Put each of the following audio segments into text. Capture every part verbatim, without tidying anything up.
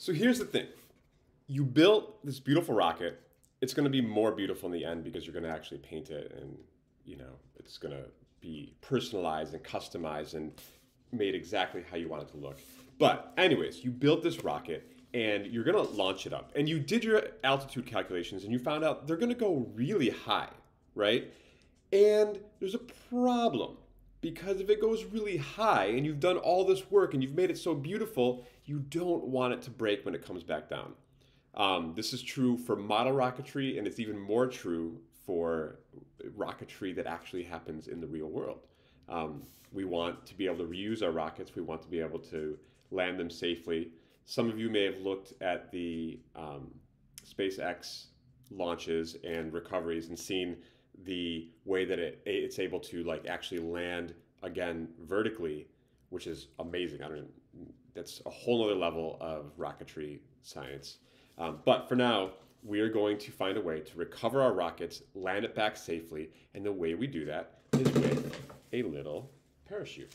So here's the thing. You built this beautiful rocket. It's going to be more beautiful in the end because you're going to actually paint it and, you know, it's going to be personalized and customized and made exactly how you want it to look. But anyways, you built this rocket and you're going to launch it up. And you did your altitude calculations and you found out they're going to go really high, right? And there's a problem because if it goes really high and you've done all this work and you've made it so beautiful, you don't want it to break when it comes back down. Um, this is true for model rocketry, and it's even more true for rocketry that actually happens in the real world. Um, we want to be able to reuse our rockets. We want to be able to land them safely. Some of you may have looked at the um, SpaceX launches and recoveries and seen the way that it, it's able to like actually land again vertically, which is amazing. I don't. That's a whole other level of rocketry science. Um, but for now, we are going to find a way to recover our rockets, land it back safely, and the way we do that is with a little parachute.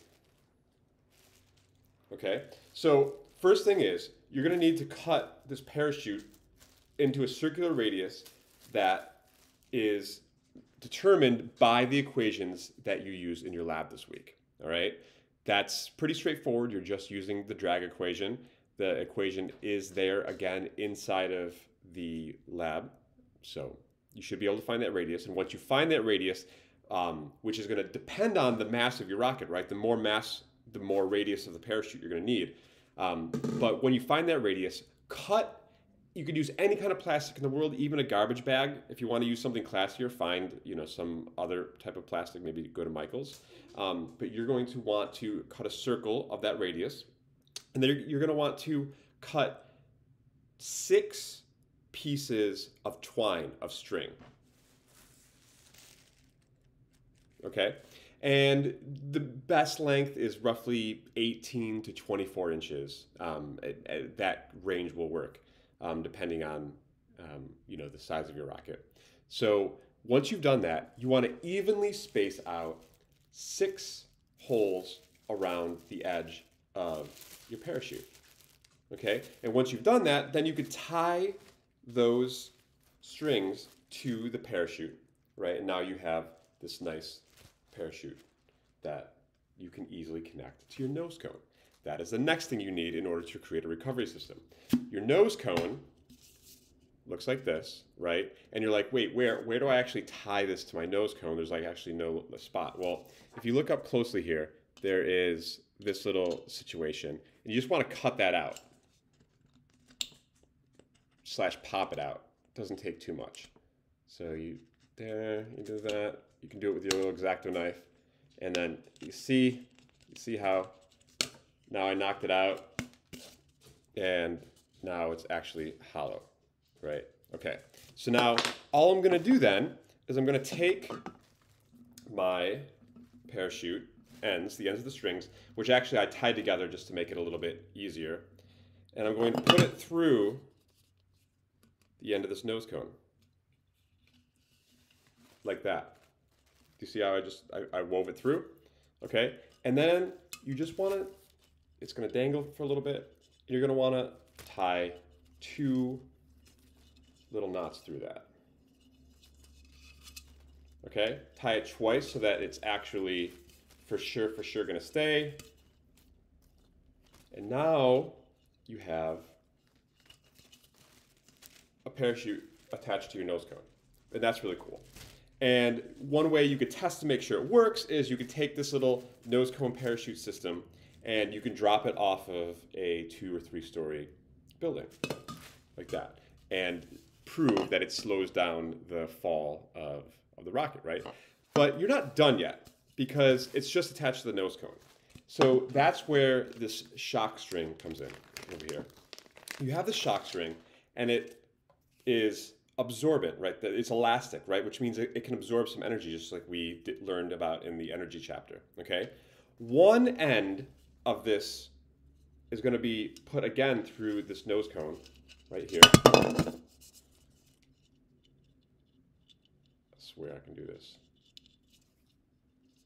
Okay, so first thing is, you're going to need to cut this parachute into a circular radius that is determined by the equations that you use in your lab this week. All right, that's pretty straightforward. You're just using the drag equation. The equation is there again inside of the lab. So you should be able to find that radius. And once you find that radius, um, which is going to depend on the mass of your rocket, right? The more mass, the more radius of the parachute you're going to need. Um, but when you find that radius, cut, you could use any kind of plastic in the world, even a garbage bag. If you want to use something classier, find you know some other type of plastic, maybe go to Michael's. Um, but you're going to want to cut a circle of that radius. And then you're going to want to cut six pieces of twine, of string. Okay? And the best length is roughly eighteen to twenty-four inches. Um, at, at that range will work, um, depending on um, you know, the size of your rocket. So once you've done that, you want to evenly space out six holes around the edge of your parachute. Okay? And once you've done that, then you could tie those strings to the parachute, right? And now you have this nice parachute that you can easily connect to your nose cone. That is the next thing you need in order to create a recovery system. Your nose cone looks like this, right? And you're like, wait, where, where do I actually tie this to my nose cone? There's like actually no spot. Well, if you look up closely here, there is this little situation, and you just want to cut that out, slash pop it out. Doesn't take too much. So you, there, you do that. You can do it with your little X-Acto knife, and then you see, you see how now I knocked it out, and now it's actually hollow, right? Okay, so now all I'm gonna do then is I'm gonna take my parachute ends, the ends of the strings, which actually I tied together just to make it a little bit easier. And I'm going to put it through the end of this nose cone. Like that. Do you see how I just, I, I wove it through? Okay, and then you just want to, it's going to dangle for a little bit. You're going to want to tie two little knots through that. Okay, tie it twice so that it's actually for sure, for sure going to stay. And now you have a parachute attached to your nose cone. And that's really cool. And one way you could test to make sure it works is you could take this little nose cone parachute system and you can drop it off of a two or three story building like that and prove that it slows down the fall of, of the rocket, right? But you're not done yet, because it's just attached to the nose cone. So that's where this shock string comes in over here. You have the shock string, and it is absorbent, right? It's elastic, right? Which means it, it can absorb some energy, just like we did, learned about in the energy chapter, okay? One end of this is going to be put again through this nose cone right here. I swear I can do this.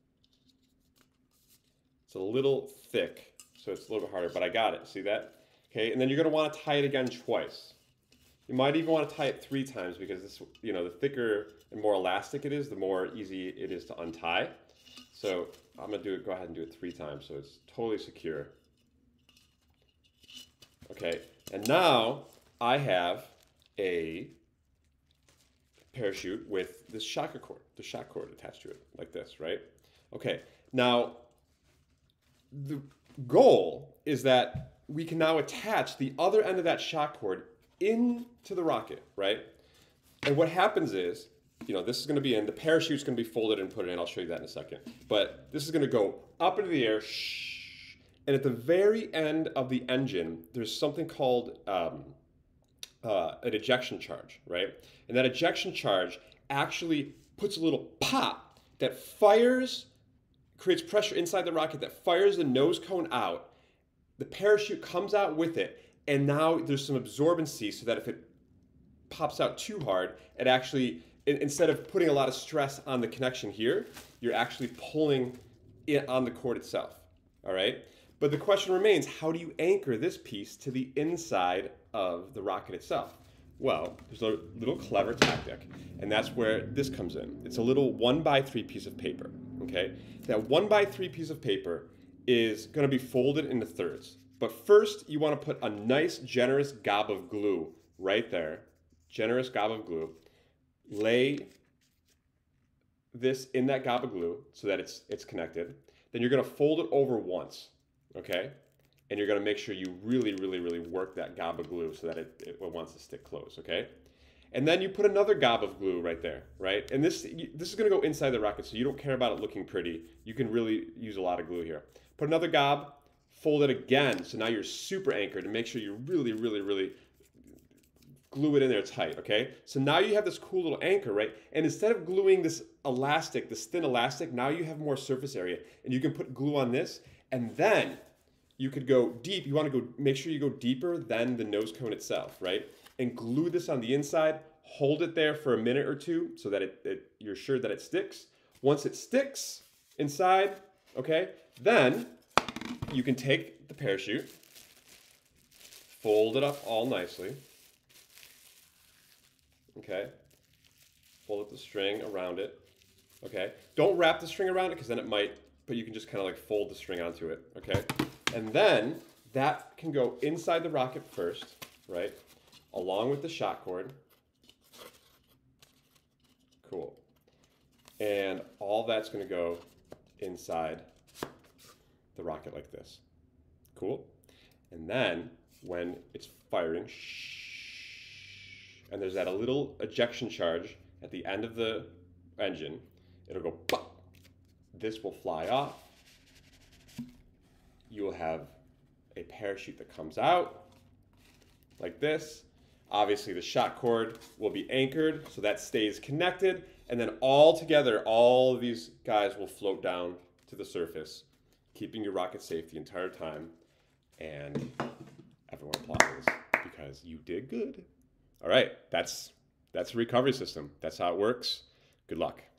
It's a little thick, so it's a little bit harder, but I got it. See that? Okay, and then you're going to want to tie it again twice. You might even want to tie it three times because this, you know, the thicker and more elastic it is, the more easy it is to untie. So I'm going to do it, go ahead and do it three times so it's totally secure. Okay, and now I have a parachute with this shock cord, the shock cord attached to it, like this, right? Okay, now the goal is that we can now attach the other end of that shock cord into the rocket, right? And what happens is, you know, this is going to be in, the parachute's going to be folded and put it in. I'll show you that in a second. But this is going to go up into the air, shh, and at the very end of the engine, there's something called um, uh, an ejection charge, right? And that ejection charge actually puts a little pop that fires, creates pressure inside the rocket that fires the nose cone out. The parachute comes out with it, and now there's some absorbency so that if it pops out too hard, it actually, instead of putting a lot of stress on the connection here, you're actually pulling it on the cord itself, all right? But the question remains, how do you anchor this piece to the inside of the rocket itself? Well, there's a little clever tactic, and that's where this comes in. It's a little one by three piece of paper, okay? That one by three piece of paper is gonna be folded into thirds. But first, you wanna put a nice, generous gob of glue right there, generous gob of glue. Lay this in that gob of glue so that it's, it's connected. Then you're gonna fold it over once, okay? And you're gonna make sure you really, really, really work that gob of glue so that it, it wants to stick close, okay? And then you put another gob of glue right there, right? And this, this is gonna go inside the rocket, so you don't care about it looking pretty. You can really use a lot of glue here. Put another gob, fold it again, so now you're super anchored, and make sure you really, really, really glue it in there tight, okay? So now you have this cool little anchor, right? And instead of gluing this elastic, this thin elastic, now you have more surface area, and you can put glue on this, and then you could go deep. You want to go, make sure you go deeper than the nose cone itself, right? And glue this on the inside, hold it there for a minute or two so that it, it you're sure that it sticks. Once it sticks inside, okay, then you can take the parachute, fold it up all nicely, okay? Fold up the string around it, okay? Don't wrap the string around it because then it might, but you can just kind of like fold the string onto it, okay? And then that can go inside the rocket first, right? Along with the shock cord. Cool. And all that's going to go inside the rocket like this. Cool. And then when it's firing, shh, and there's that a little ejection charge at the end of the engine, it'll go pop. This will fly off. You will have a parachute that comes out like this. Obviously, the shock cord will be anchored, so that stays connected. And then all together, all of these guys will float down to the surface, keeping your rocket safe the entire time. And everyone applauds because you did good. All right, that's, that's a recovery system. That's how it works. Good luck.